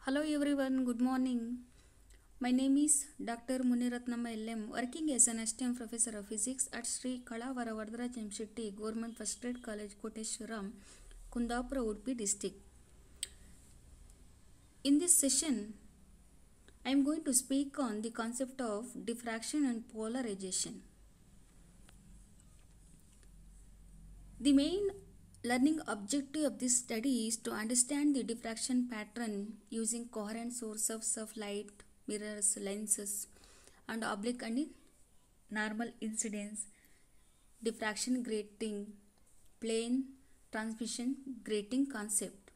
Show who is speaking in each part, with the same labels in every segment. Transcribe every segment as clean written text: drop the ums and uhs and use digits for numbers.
Speaker 1: Hello everyone, good morning. My name is Dr. Muniratnama LM, working as an assistant professor of physics at Sri Kalavara Varadaraj Shetty Government First Grade College, Koteshwaram, Kundapura, Udupi district. In this session, I am going to speak on the concept of diffraction and polarization. The main learning objective of this study is to understand the diffraction pattern using coherent sources of light, mirrors, lenses, and oblique and normal incidence, diffraction grating, plane transmission grating concept.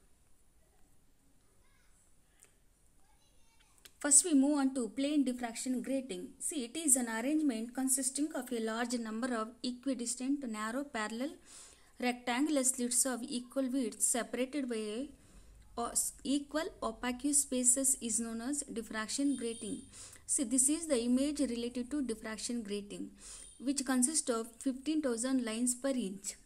Speaker 1: First we move on to plane diffraction grating. See, it is an arrangement consisting of a large number of equidistant narrow parallel rectangular slits of equal width separated by equal opaque spaces is known as diffraction grating. See, this is the image related to diffraction grating, which consists of 15,000 lines per inch.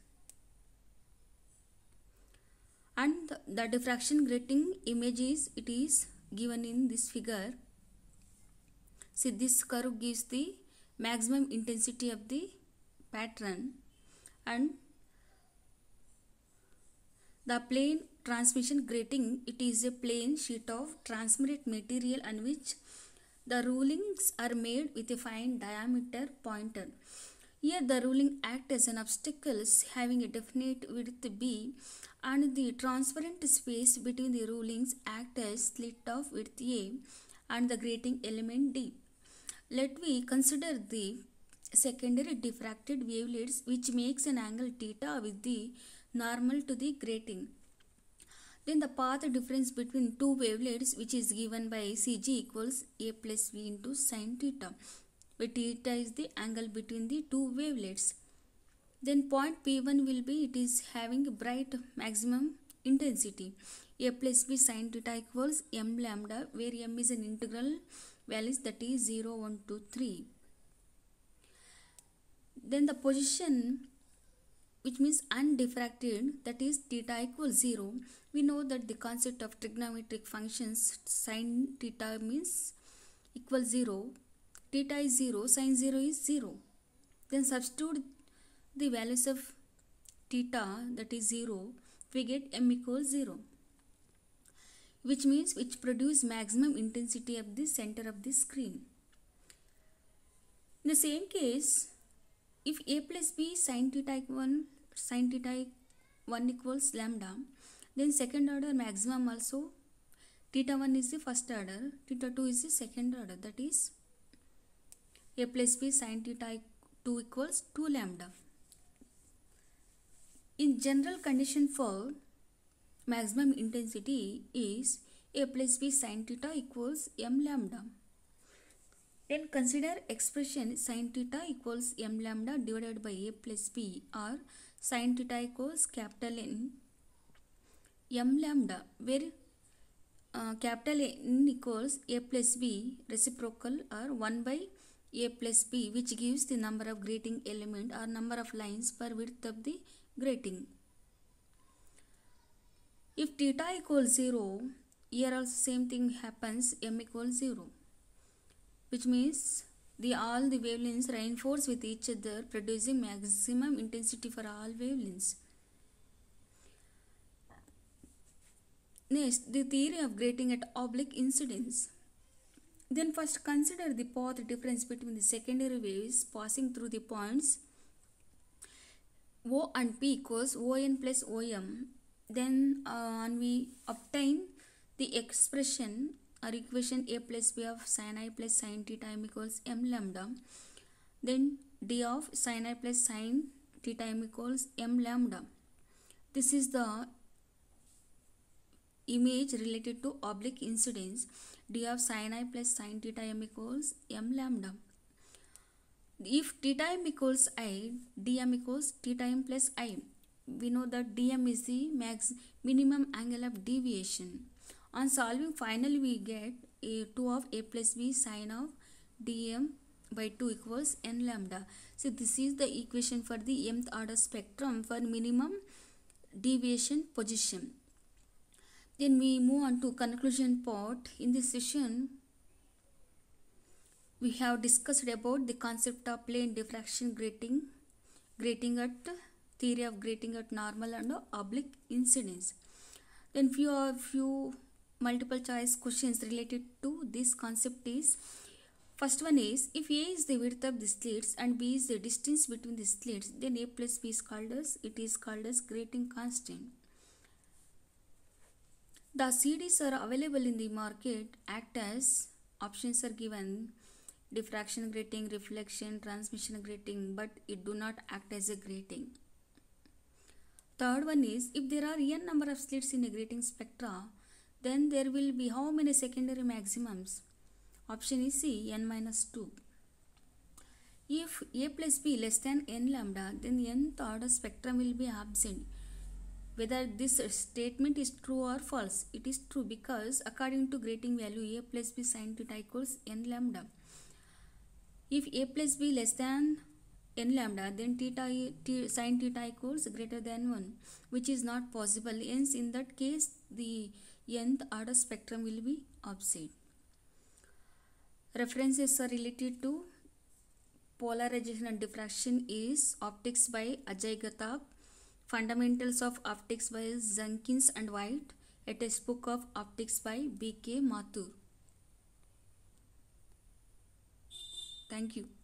Speaker 1: And the diffraction grating image is given in this figure. See, this curve gives the maximum intensity of the pattern, and the plane transmission grating, it is a plain sheet of transparent material on which the rulings are made with a fine diameter pointer. Here the ruling acts as an obstacle having a definite width B, and the transparent space between the rulings act as slit of width A and the grating element D. Let we consider the secondary diffracted wavelets which makes an angle theta with the normal to the grating. Then the path difference between two wavelets, which is given by Cg equals A plus V into sin theta, where theta is the angle between the two wavelets. Then point P1 will be, it is having a bright maximum intensity. A plus B sin theta equals m lambda, where m is an integral values, that is 0, 1, 2, 3. Then the position, which means undiffracted, that is theta equals 0. We know that the concept of trigonometric functions, sin theta means equals 0, theta is 0, sin 0 is 0. Then substitute the values of theta, that is 0, we get m equals 0, which means which produce maximum intensity of the center of the screen. In the same case, if A plus B sin theta 1 equals lambda, then second order maximum also, theta 1 is the first order, theta 2 is the second order, that is A plus B sin theta 2 equals 2 lambda. In general condition for maximum intensity is A plus B sin theta equals m lambda. Then consider expression sin theta equals m lambda divided by A plus B, or sin theta equals capital N m lambda, where capital N equals A plus B reciprocal, or 1 by A plus B, which gives the number of grating element or number of lines per width of the grating. If theta equals 0, here also same thing happens, m equals 0, which means all the wavelengths reinforce with each other, producing maximum intensity for all wavelengths. Next, the theory of grating at oblique incidence. Then first consider the path difference between the secondary waves passing through the points O and P equals On plus Om. Then we obtain the expression or equation A plus B of sin I plus sin theta m equals m lambda. Then d of sin I plus sin theta m equals m lambda. This is the image related to oblique incidence. D of sin I plus sin theta m equals m lambda. If theta m equals I, dm equals theta m plus I. We know that dm is the minimum angle of deviation. On solving, finally we get a 2 of A plus B sin of dm by 2 equals n lambda. So this is the equation for the mth order spectrum for minimum deviation position. Then we move on to conclusion part. In this session, we have discussed about the concept of plane diffraction grating at theory of grating at normal and oblique incidence. Then few multiple choice questions related to this concept is, first one is, if A is the width of the slits and B is the distance between the slits, then A plus B is called as grating constant. The CDs are available in the market, act as options are given: diffraction grating, reflection, transmission grating, but it do not act as a grating. Third one is, if there are n number of slits in a grating spectra, then there will be how many secondary maximums? Option is C, n minus 2. If A plus B less than n lambda, then nth order spectrum will be absent. Whether this statement is true or false, it is true because according to grating value A plus B sin theta equals n lambda. If A plus B less than n lambda, then sin theta equals greater than 1, which is not possible. Hence, in that case, the nth order spectrum will be absent. References are related to polarization and diffraction is Optics by Ajay Ghatak, Fundamentals of Optics by Jenkins and White, a textbook of optics by B.K. Mathur. Thank you.